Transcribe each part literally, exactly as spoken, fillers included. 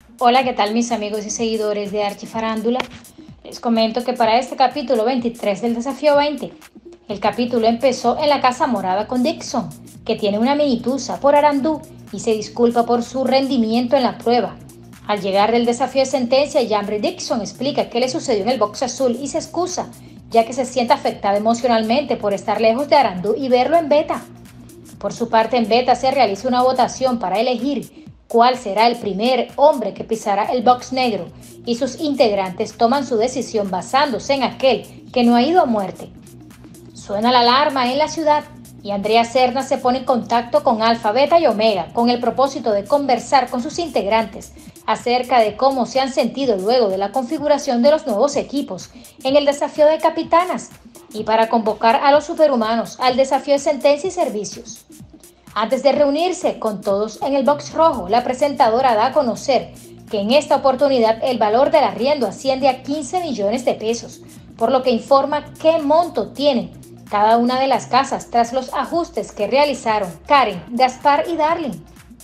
Hola, ¿qué tal mis amigos y seguidores de Archifarándula? Les comento que para este capítulo veintitrés del Desafío veinte, el capítulo empezó en la Casa Morada con Dixon, que tiene una mini tusa por Arandú y se disculpa por su rendimiento en la prueba. Al llegar del desafío de sentencia, Yambre Dixon explica qué le sucedió en el box azul y se excusa, ya que se siente afectada emocionalmente por estar lejos de Arandú y verlo en beta. Por su parte, en beta se realiza una votación para elegir cuál será el primer hombre que pisará el box negro y sus integrantes toman su decisión basándose en aquel que no ha ido a muerte. Suena la alarma en la ciudad y Andrea Serna se pone en contacto con Alfa, Beta y Omega con el propósito de conversar con sus integrantes acerca de cómo se han sentido luego de la configuración de los nuevos equipos en el desafío de capitanas y para convocar a los superhumanos al desafío de sentencia y servicios. Antes de reunirse con todos en el box rojo, la presentadora da a conocer que en esta oportunidad el valor del arriendo asciende a quince millones de pesos, por lo que informa qué monto tienen cada una de las casas tras los ajustes que realizaron Karen, Gaspar y Darling.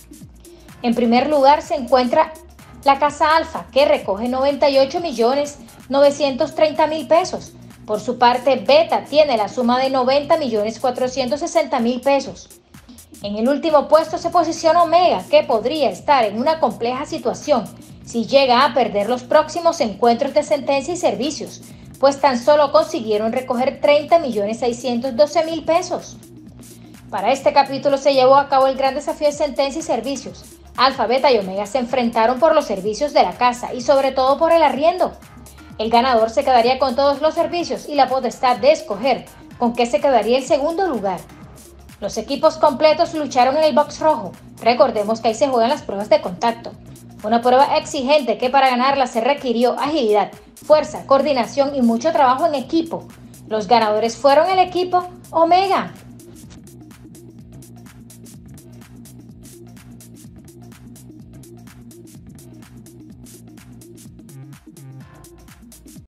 En primer lugar se encuentra la Casa Alfa, que recoge noventa y ocho millones novecientos treinta mil pesos. Por su parte, Beta tiene la suma de noventa millones cuatrocientos sesenta mil pesos. En el último puesto se posiciona Omega, que podría estar en una compleja situación si llega a perder los próximos encuentros de sentencia y servicios, pues tan solo consiguieron recoger treinta millones seiscientos doce mil pesos. Para este capítulo se llevó a cabo el gran desafío de sentencia y servicios. Alfa, Beta y Omega se enfrentaron por los servicios de la casa y sobre todo por el arriendo. El ganador se quedaría con todos los servicios y la potestad de escoger con qué se quedaría el segundo lugar. Los equipos completos lucharon en el box rojo. Recordemos que ahí se juegan las pruebas de contacto. Una prueba exigente que para ganarla se requirió agilidad, fuerza, coordinación y mucho trabajo en equipo. Los ganadores fueron el equipo Omega.